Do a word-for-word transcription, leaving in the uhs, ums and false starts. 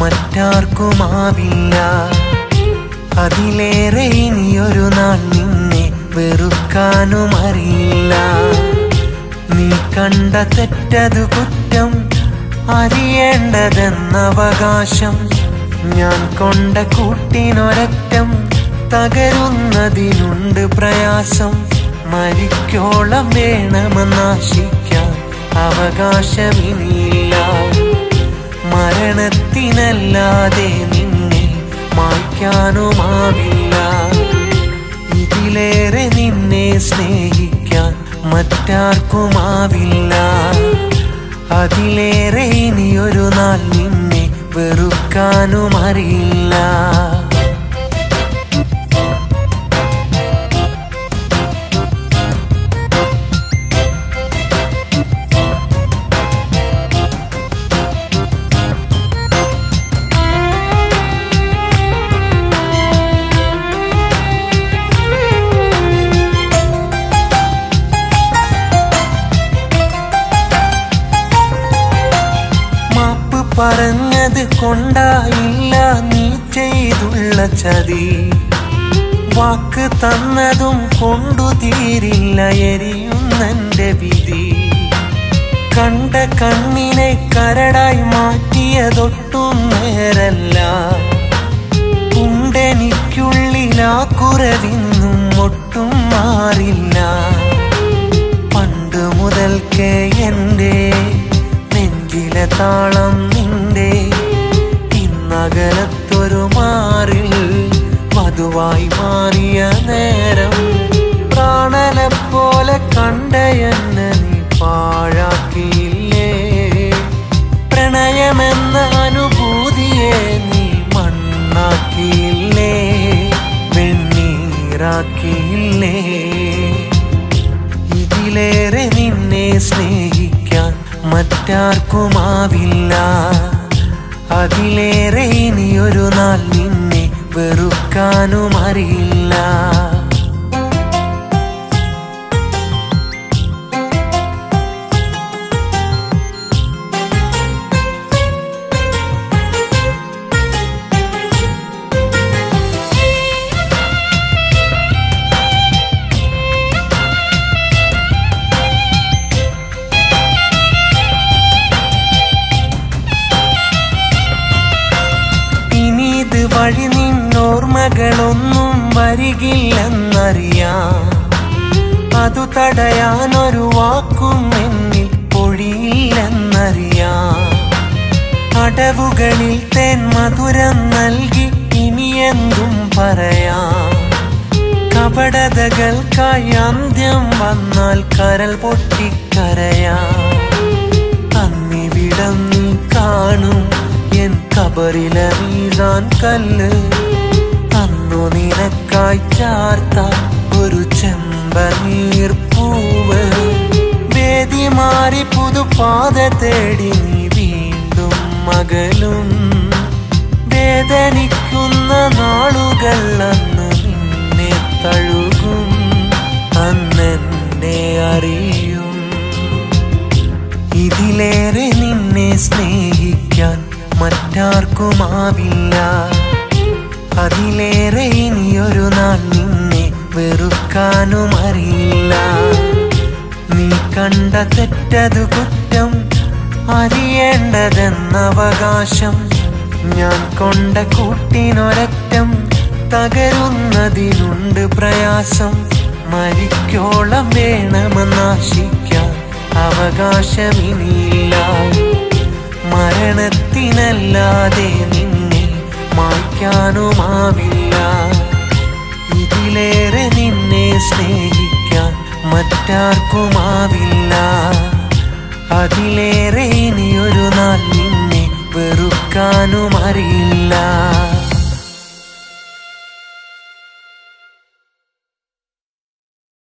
മറ്റാർക്കുമാവില്ല. അതിലേറെ ഇനിയൊരു നാൾ നിന്നെ വെറുക്കാനും അറിയില്ല. നീ കണ്ട തെറ്റതു കുറ്റം, അറിയേണ്ടതെന്നവകാശം. ഞാൻ കൊണ്ട കൂട്ടിനൊരറ്റം, തകരുന്നതിനുണ്ട് പ്രയാസം. മരിക്കോളം വേണമെന്നാശിക്കാൻ അവകാശമിനിയില്ല. മരണത്തിനല്ലാതെ നിന്നെ മായ്ക്കാനുമാവില്ല. ഇതിലേറെ നിന്നെ സ്നേഹിക്കാൻ മറ്റാർക്കുമാവില്ല. അതിലേറെ ഇനിയൊരു നാൾ നിന്നെ വെറുക്കാനും അറിയില്ല. പറഞ്ഞത് കൊണ്ടായില്ല നീ ചെയ്തുള്ള ചതി. വാക്ക് തന്നതും കൊണ്ടു തീരില്ല എരിയുന്നെന്റെ വിധി. കണ്ട കണ്ണിനെ കരടായി മാറ്റിയതൊട്ടും നേരല്ല. ഉണ്ടെനിക്കുള്ളിലാ കുറവിന്നും ഒട്ടും മാറില്ല. പണ്ട് മുതൽക്കേ എൻ്റെ നെഞ്ചിലെ താളം നിന്റെ. ഇന്നകലത്തൊരു മാറിൽ വധുവായി മാറിയ നേരം, പ്രാണനെപ്പോലെ കണ്ട എന്നെ നീ പാഴാക്കിയില്ലേ. പ്രണയമെന്ന അനുഭൂതിയെ നീ മണ്ണാക്കിയില്ലേ, വെണ്ണീറാക്കിയില്ലേ. ഇതിലേറെ നിന്നെ സ്നേഹിക്കാൻ മറ്റാർക്കുമാവില്ല. അതിലേറെ ഇനിയൊരു നാൾ നിന്നെ വെറുക്കാനും അറിയില്ല. വഴി നിന്നോർമ്മകളൊന്നും വരികില്ലെന്നറിയാം. അതു തടയാനൊരു വാക്കും എന്നിൽ പൊഴിയില്ലെന്നറിയാം. അടവുകളിൽ തേൻ മധുരം നൽകി ഇനിയെന്തും പറയാം. കപടതകൾക്കായി അന്ത്യം വന്നാൽ കരൾ പൊട്ടിക്കരയാം. അന്നിവിടം നീ കാണും എൻ കബറിലെ വീഴാൻ കല്ല്. അന്നു നിനക്കായി ചാർത്ത ഒരു ചെമ്പനീർ പൂവ്. വേദി മാറി പുതുപാത തേടി നീ വീണ്ടും മകലും. വേദനിക്കുന്ന നാളുകൾ അന്ന് നിന്നെ തഴുകും. അന്നെന്നെ അറിയും. ഇതിലേറെ നിന്നെ സ്നേഹിക്കാൻ മറ്റാർക്കുമാവില്ല. അതിലേറെ ഇനിയൊരു നാൾ നിന്നെ വെറുക്കാനും അറിയില്ല. നീ കണ്ട തെറ്റതു കുറ്റം, അറിയേണ്ടതെന്നവകാശം. ഞാൻ കൊണ്ട കൂട്ടിനൊരറ്റം, തകരുന്നതിനുണ്ട് പ്രയാസം. മരിക്കോളം വേണമെന്നാശിക്കാൻ അവകാശമിനിയില്ല. മരണത്തിനല്ലാതെ നിന്നെ മായ്ക്കാനുമാവില്ല. ഇതിലേറെ നിന്നെ സ്നേഹിക്കാൻ മറ്റാർക്കുമാവില്ല. അതിലേറെ ഇനിയൊരു നാൾ നിന്നെ വെറുക്കാനും അറിയില്ല.